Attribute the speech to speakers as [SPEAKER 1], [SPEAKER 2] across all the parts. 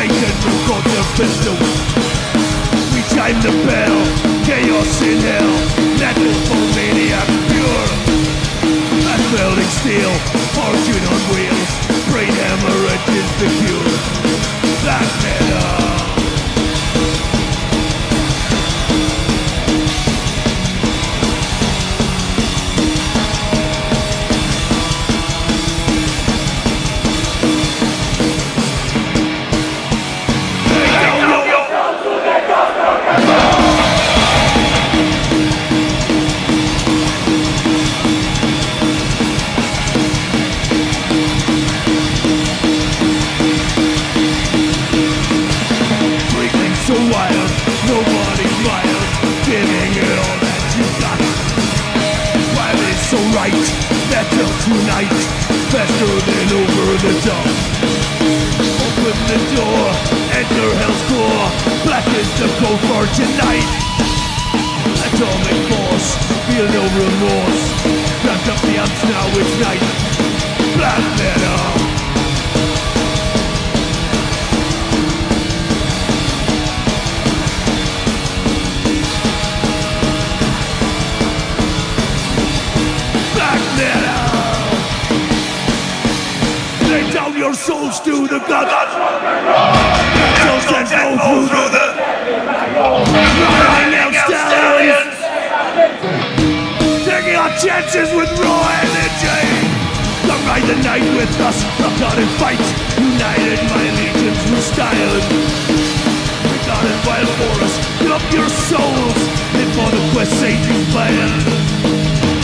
[SPEAKER 1] Satan will got the pistol. We chime the bell, chaos in hell, metal maniac pure. Asphaltic steel, fortune on wheels, brain hemorrhage is the cure. Black metal. Metal tonight, faster than over the top. Open the door, enter hell's core. Black is the code for tonight. Atomic force, feel no remorse. Crack up the amps now, it's night. Black metal. Your souls to the gods. Souls that go through the running out stallions. Taking our chances with raw energy. Come ride the night with us, rock out and fight. United my legions with style. We got it wild for us. Give up your souls. Live for the quest Satan's plan.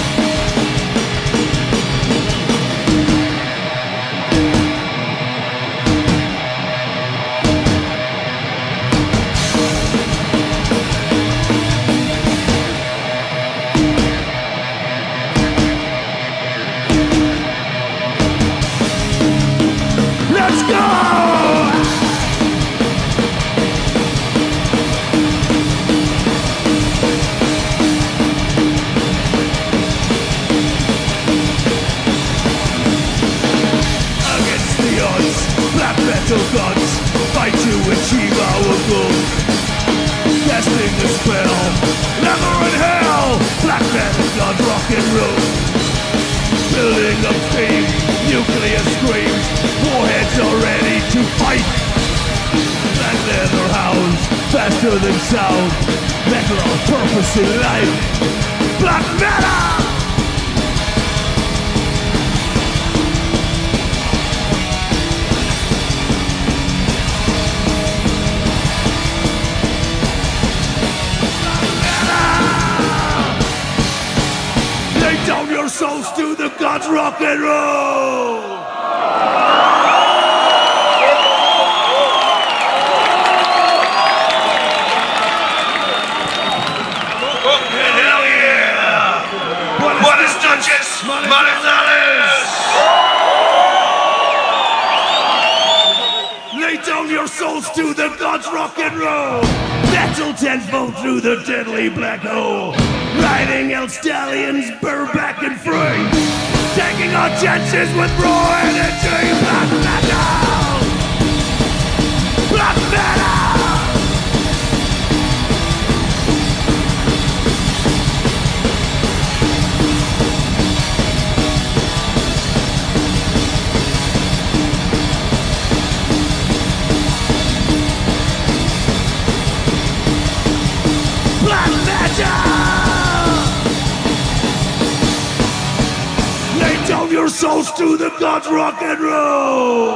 [SPEAKER 1] Gods fight to achieve our goal. Casting the spell, never in hell. Black metal god rock and roll. Building up steam, nuclear screams. Warheads are ready to fight. Black leather hounds, faster than sound. Metal on purpose in life. Black metal. Down your souls to the gods, rock and roll! Hell yeah! What is Duchess? Manizales! Lay down your souls to the gods, rock and roll! Metal tenfold through the deadly black hole! Riding out stallions, burr back and free. Taking our chances with raw energy. Black metal! Black metal! Black metal! Down your souls to the gods, rock and roll!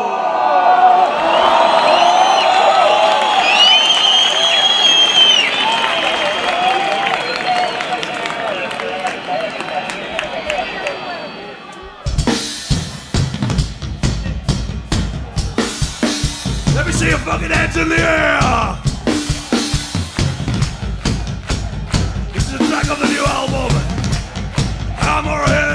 [SPEAKER 1] Let me see your fucking hands in the air! This is the track of the new album, Hammerhead!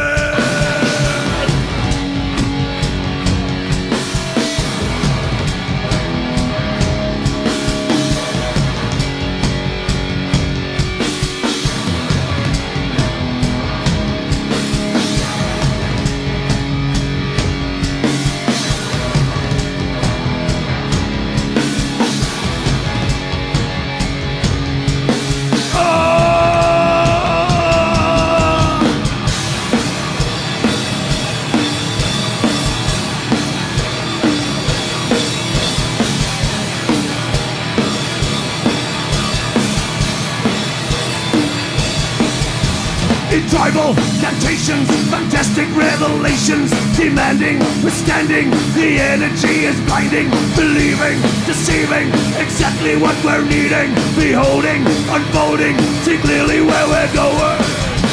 [SPEAKER 1] In tribal temptations, fantastic revelations, demanding, withstanding, the energy is blinding, believing, deceiving, exactly what we're needing, beholding, unfolding, see clearly where we're going.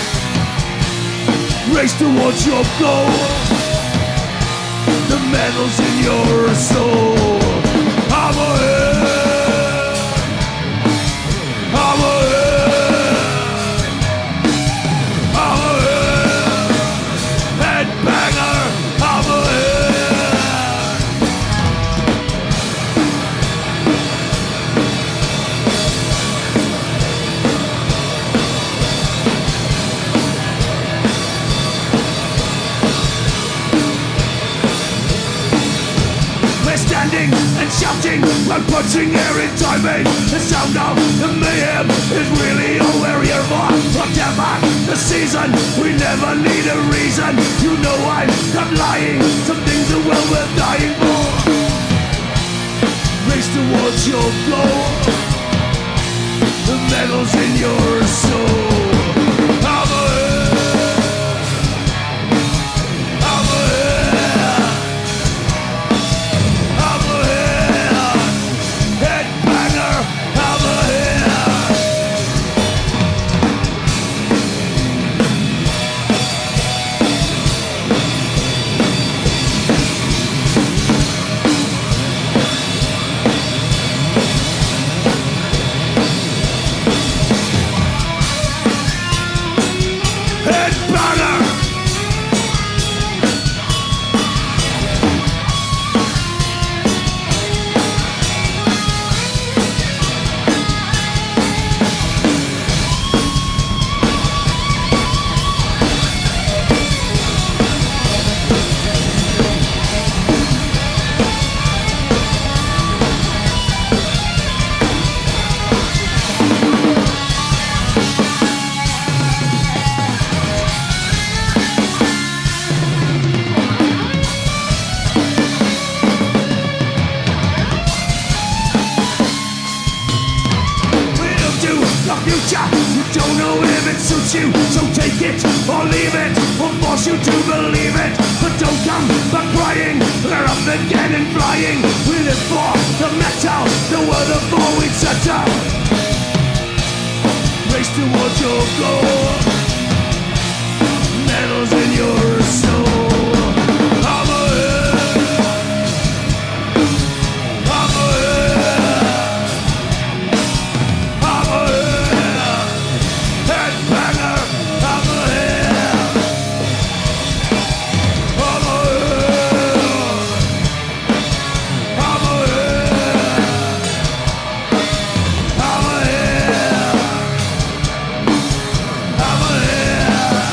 [SPEAKER 1] Race towards your goal. The metal's in your soul. I'm ahead. I'm ahead. I'm ahead. Headbanger. I'm ahead. Standing and shouting, while punching air in timing. The sound of the mayhem is really all we're here for. Whatever the season, we never need a reason. You know I'm not lying, some things are well worth dying for. Race towards your goal. The metal's in your soul. I'm ahead. I'm ahead. You don't know if it suits you, so take it or leave it, or force you to believe it. But don't come back crying, we're up again and flying. We live for the metal, the word of all we set out. Race towards your goal. Metal's in your soul. I'm ahead. I'm ahead. I'm ahead. Headbanger. I'm ahead. I'm ahead. I'm ahead. I'm ahead. I'm ahead.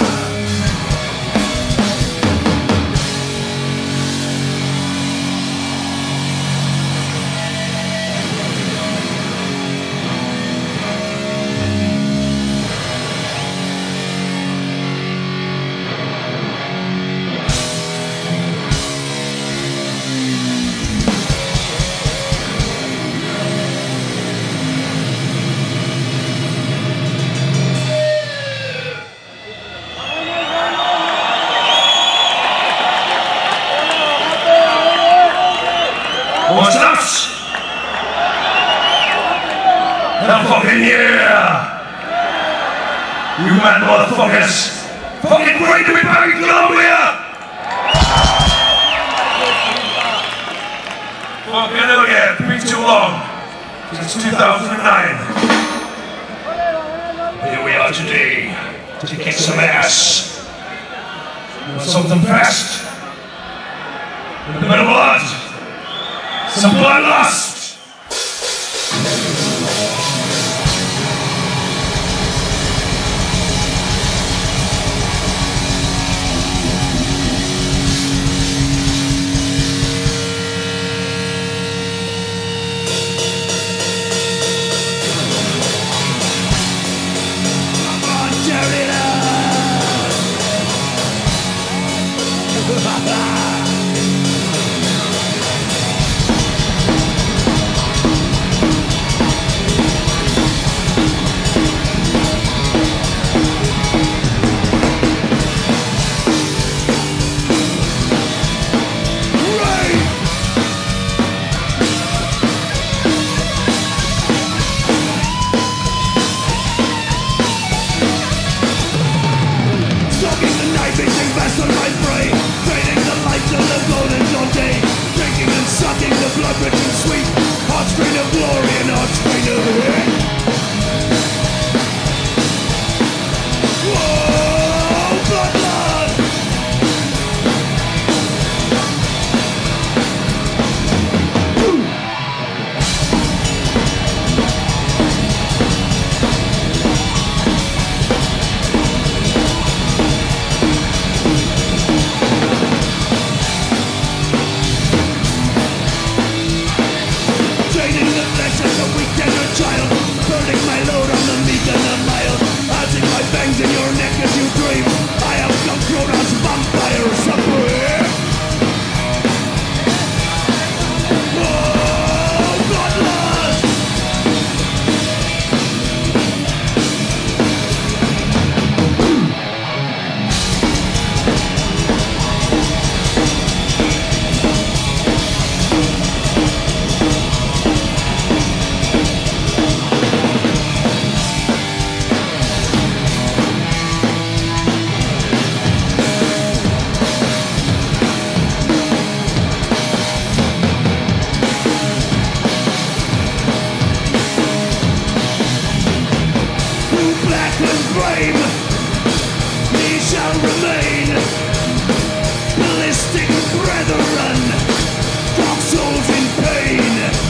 [SPEAKER 2] What's up? Hell fucking yeah! You mad motherfuckers! Fucking great to be back in Colombia! Fucking hell yeah, it's been too long. Since 2009. Here we are today, to kick some ass. You want something fast? A bit of blood? Some bloodlust!
[SPEAKER 1] flame, he shall remain. Ballistic brethren, dark souls in pain.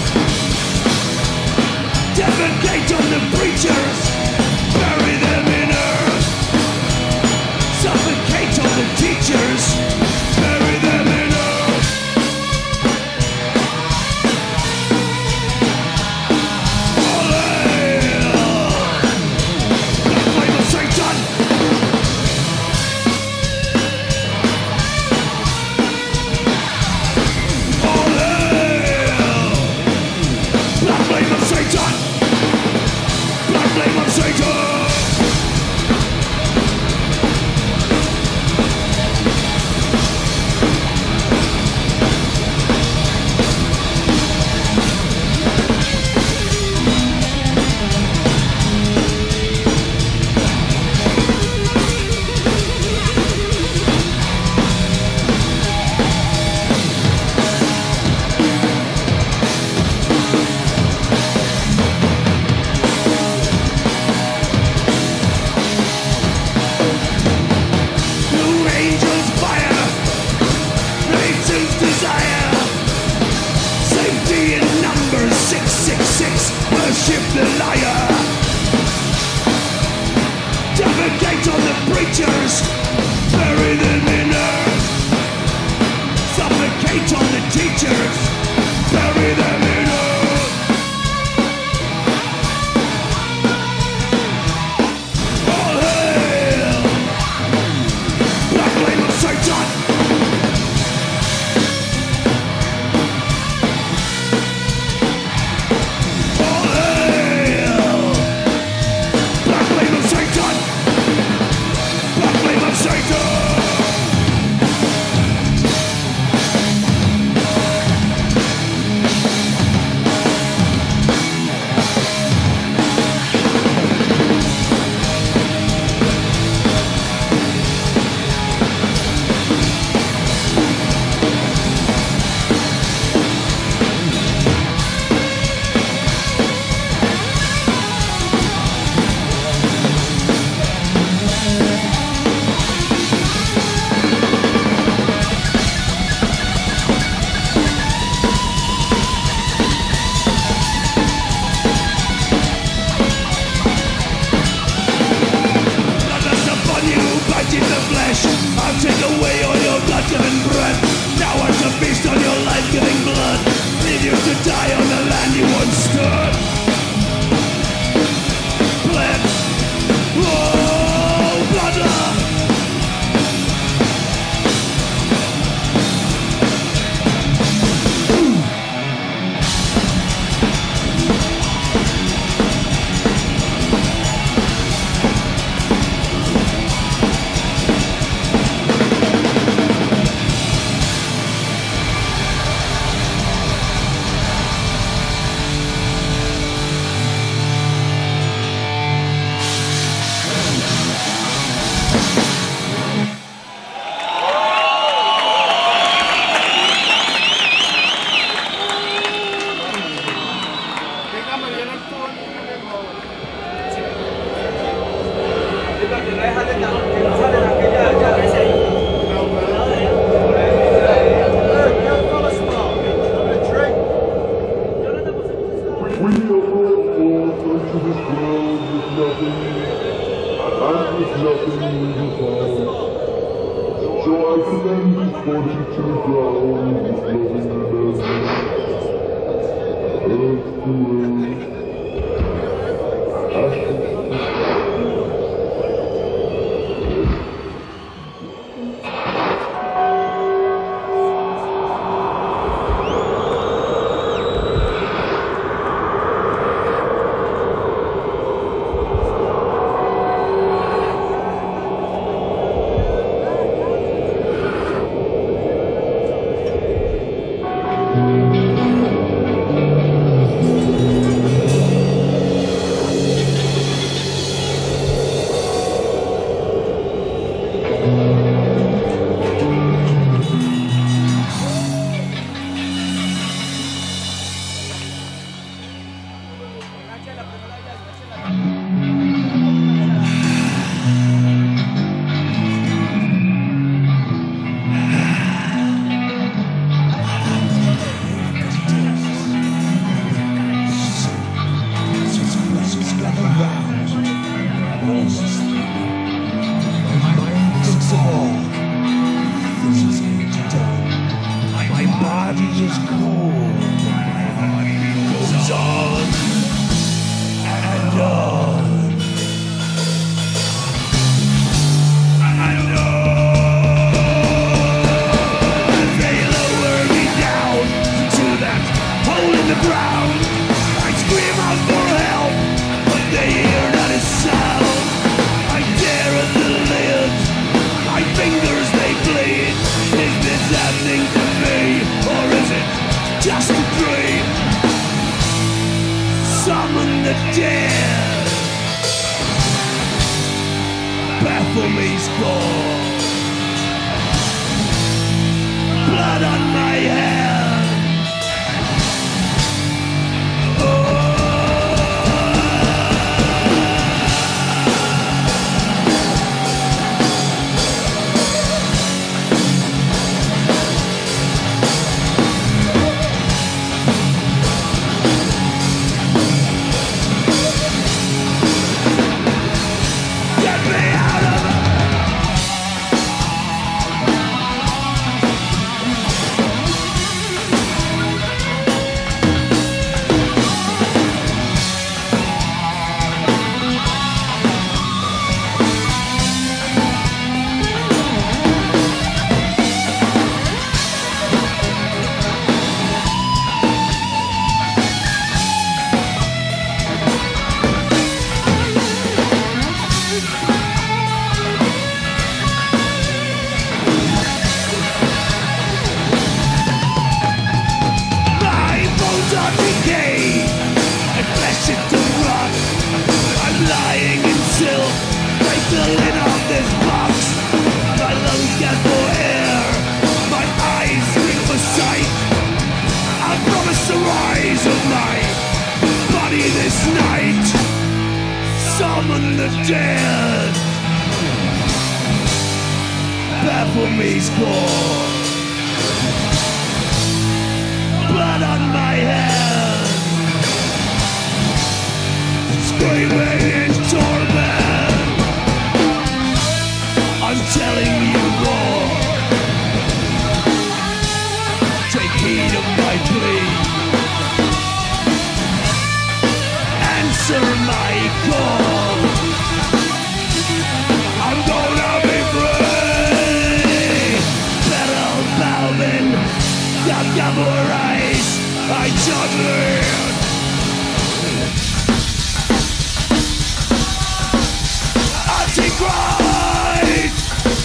[SPEAKER 1] Defecate on the preachers, bury them in earth. Suffocate on the teachers, bury them in earth. All hail the flame of Satan. All hail the flame of Satan. The flame of Satan. Worship the liar. Defecate on the preachers, bury them in earth. Suffocate on the teachers, bury them in earth. All hail the flame of Satan. I'll take away all your blood-giving breath. Now I'm to feast on your life-giving blood. Leave you to die on the land you once stood. Bled. Oh, bloodlust. the dead. Baphomets call. Blood on my hand. Summon the dead. Baphomets call. Blood on my hand. Screaming in torment. I'm telling you more. Take heed of my plea. Answer my call. I'm gonna be free. Battle Balvin, the double rise. I juggled. Antichrist.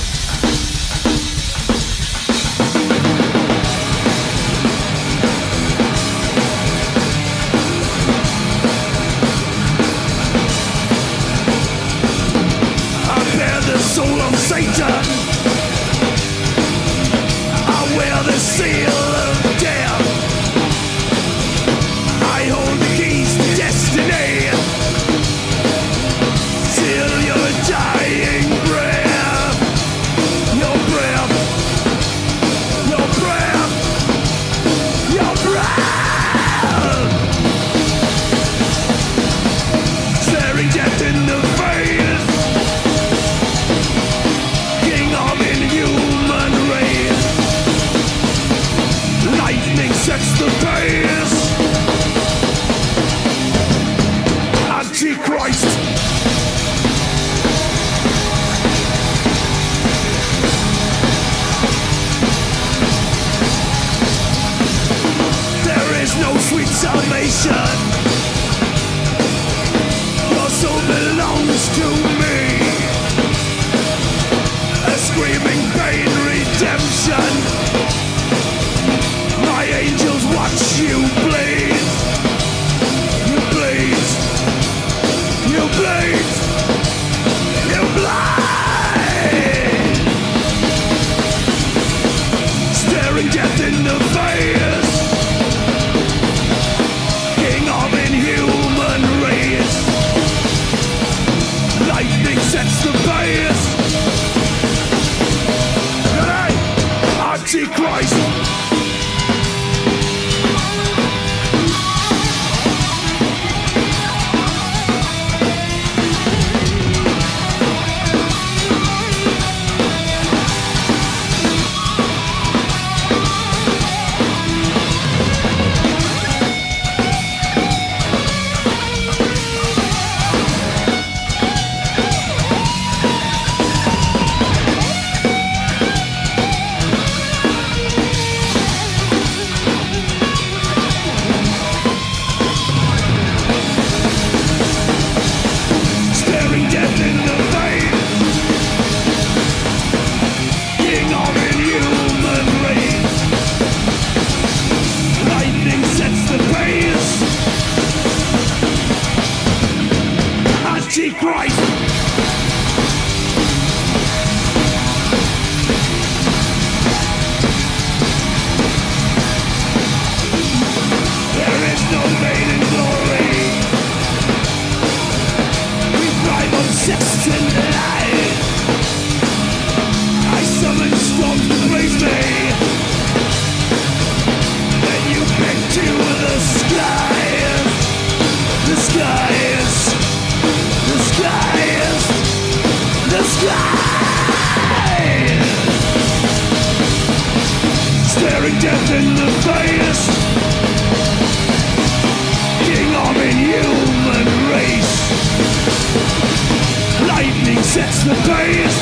[SPEAKER 1] Soul of Satan, I wear the seal of death. I hold the keys to destiny. Till your dying breath, your breath, your breath, your breath. Staring death in the face. Sets the pace. Antichrist. There is no sweet salvation. Your soul belongs to me. A screaming pain redemption. My angels watch you bleed. You bleed. You bleed. Antichrist. There is no maiden glory. We thrive on sex and lies. I summon storms to praise me. Then you bend to the skies. The skies. The skies. The skies. Staring death in the face. King of inhuman race. Lightning sets the pace.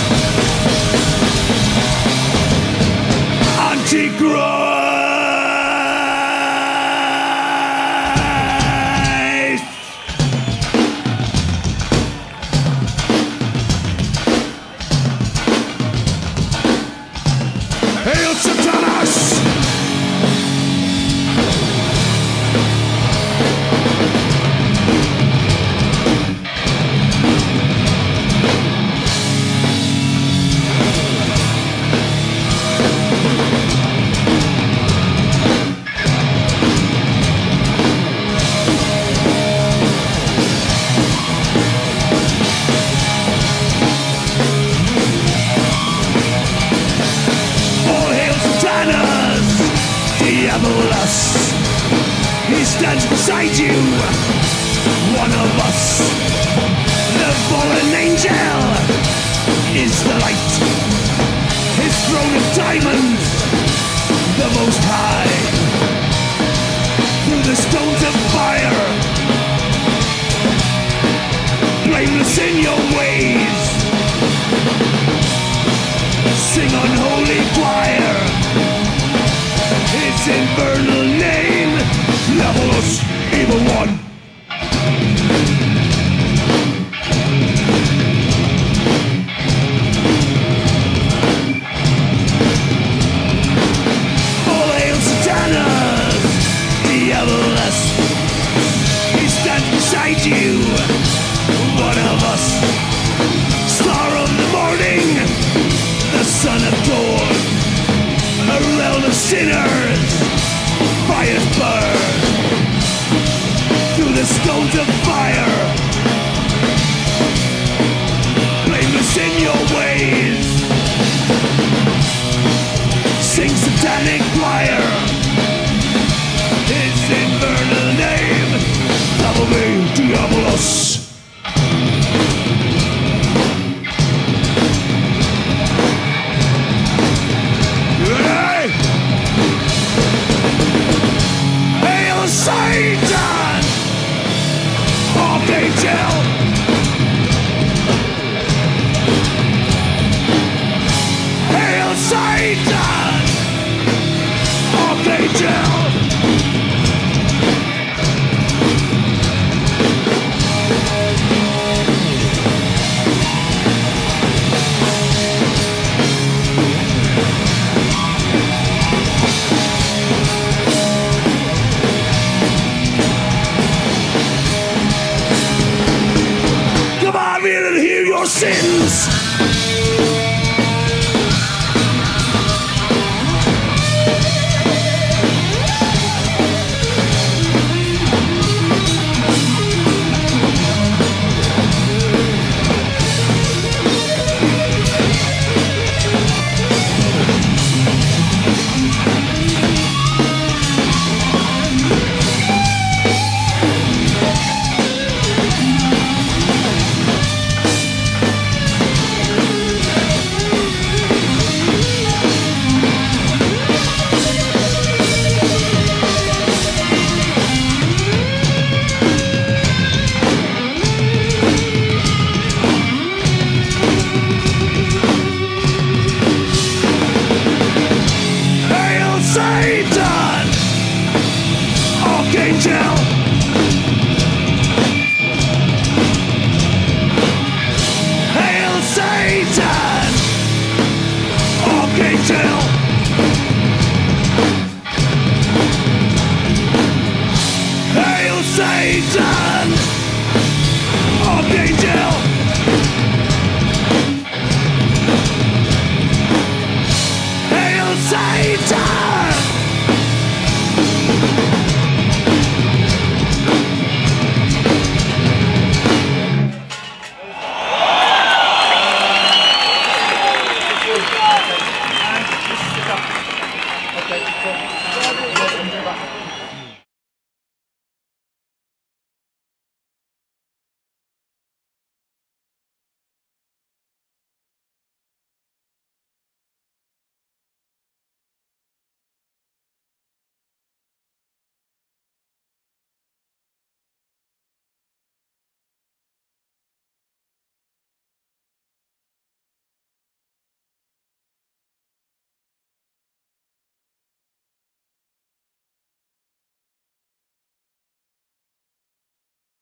[SPEAKER 1] Antichrist. Hail Satanas! He stands beside you, one of us. The fallen angel is the light. His throne of diamonds, the most high. Through the stones of fire, blameless in your ways. Sing unholy choir. His infernal name, Levelus, Evil One. All hail Satanas, Diabolus. He stands beside you, one of us. Star of the morning, the son of dawn. A realm of sinners, fires burn through the stones of fire. Blameless in your ways, sing satanic choir. His infernal name, Level me, Diabolus. Satan! Archangel! Hail Satan! Archangel! Sins. archangel.